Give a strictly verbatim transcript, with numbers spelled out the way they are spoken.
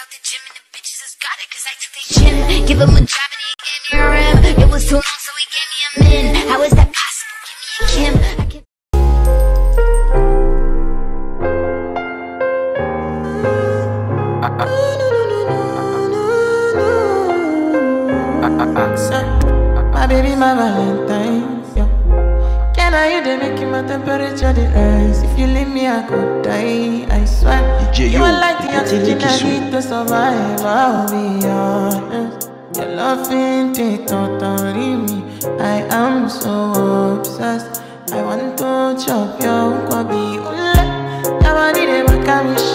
out the gym and the bitches just got it cause I took their chin. Give him a job and he gave me a rim. It was too long so he gave me a min. How is that possible? Give me a Kim. I can my baby, my Valentine, yeah. Can I you they make my temperature the rise? If you leave me, I could die, I swear. You are like the oxygen I need to survive, I'll be honest. Your loving take totally me. I am so obsessed. I want to chop your kwabi. Your body, they make me